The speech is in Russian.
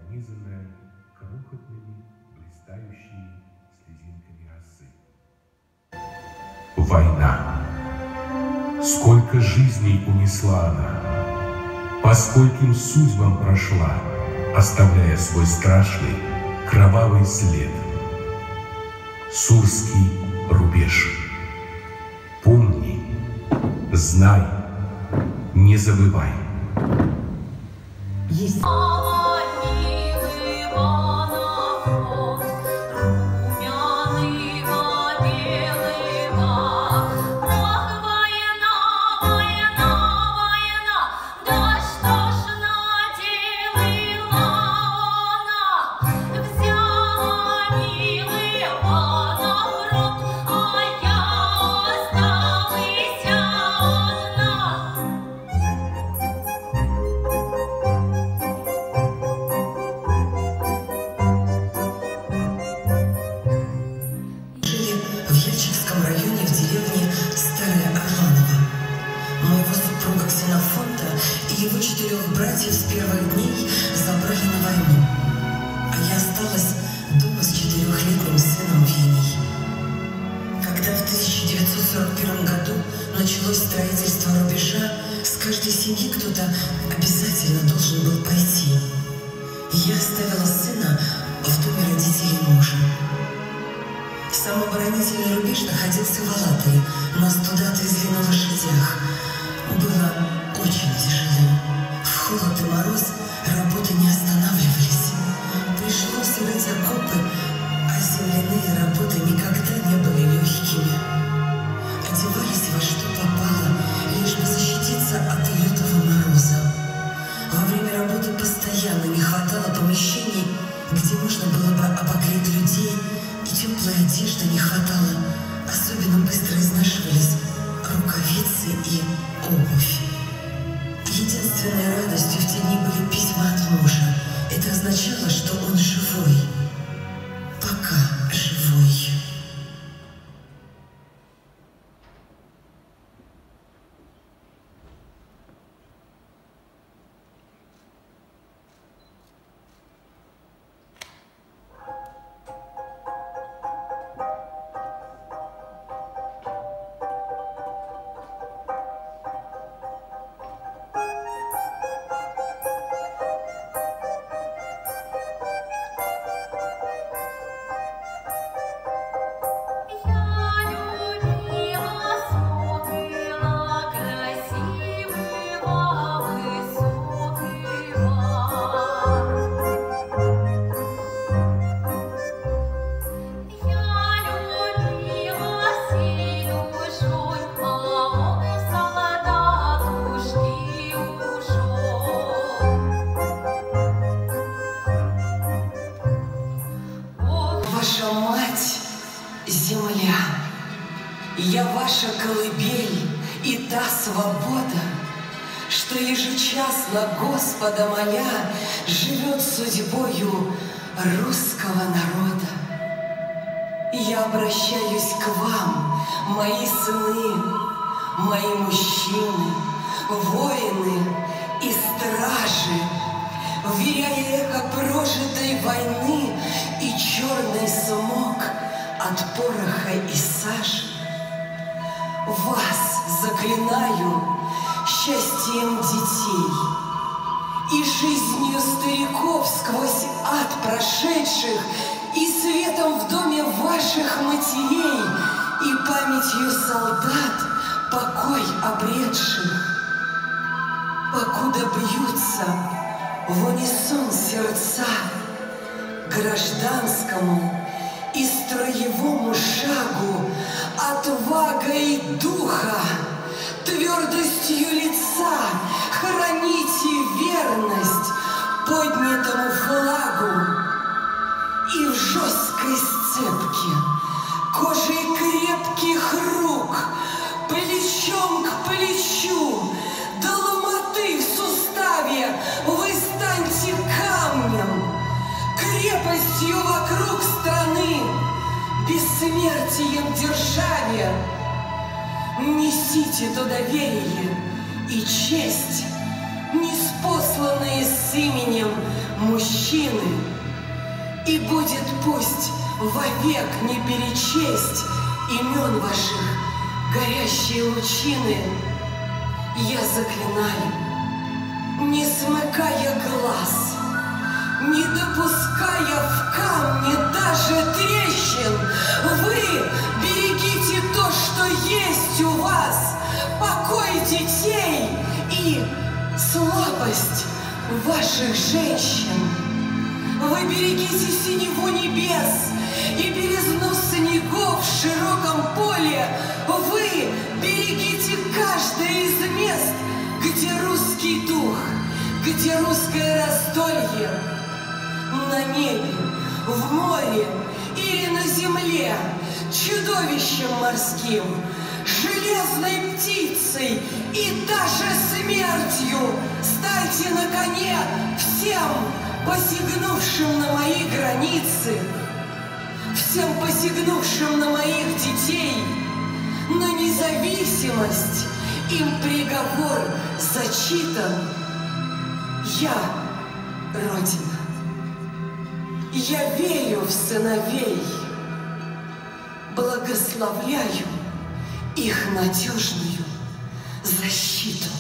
пронизанная крохотными блистающими слезинками росы. Война. Сколько жизней унесла она, по скольким судьбам прошла, оставляя свой страшный кровавый след. Сурский рубеж. Помни, знай, не забывай. Есть. Братьев с первых дней забрали на войну, а я осталась дома с 4-летним сыном Веней. Когда в 1941 году началось строительство рубежа, с каждой семьи кто-то обязательно должен был пойти. Я оставила сына в доме родителей мужа. Сам оборонительный рубеж находился в Алатыре. Нас туда отвезли на лошадях. Было очень тяжело. В холод и мороз работы не останавливались. Пришлось рыть окопы, а земляные работы никогда не были легкими. Одевались во что попало, лишь бы защититься от лютого мороза. Во время работы постоянно не хватало помещений, где можно было бы обогреть людей, и теплой одежды не хватало. Особенно быстро изнашивались рукавицы и обувь. Единственной радостью в те дни были письма от мужа. Это означало, что он живой. Пока живой. Ваша мать — земля, я ваша колыбель и та свобода, что ежечасно Господа моля живет судьбою русского народа. Я обращаюсь к вам, мои сыны, мои мужчины, воины и стражи, вверяя эхо прожитой войны и черный смог от пороха и сажи. Вас заклинаю счастьем детей и жизнью стариков сквозь ад прошедших, и светом в доме ваших матерей, и памятью солдат покой обретших. Покуда бьются в унисон сердца гражданскому и строевому шагу, отвагой духа, твердостью лица храните верность поднятому флагу. И в жесткой сцепке, кожей крепких рук, плечом к плечу, до ломоты в суставе вы станьте камнем, крепостью вокруг страны, бессмертием державе. Несите то доверие и честь, ниспосланные с именем мужчины. И будет пусть вовек не перечесть имен ваших горящие лучины. Я заклинаю, не смыкая глаз, не допуская в камне даже трещин, вы берегите то, что есть у вас, покой детей и слабость ваших женщин. Вы берегите синеву небес и белизну снегов в широком поле. Вы берегите каждое из мест, где русский дух, где русское раздолье. На небе, в море или на земле, чудовищем морским, железной птицей и даже смертью стайте на коне всем, посягнувшим на мои границы, всем посягнувшим на моих детей, на независимость им приговор зачитан. Я Родина, я верю в сыновей, благословляю их надежную защиту.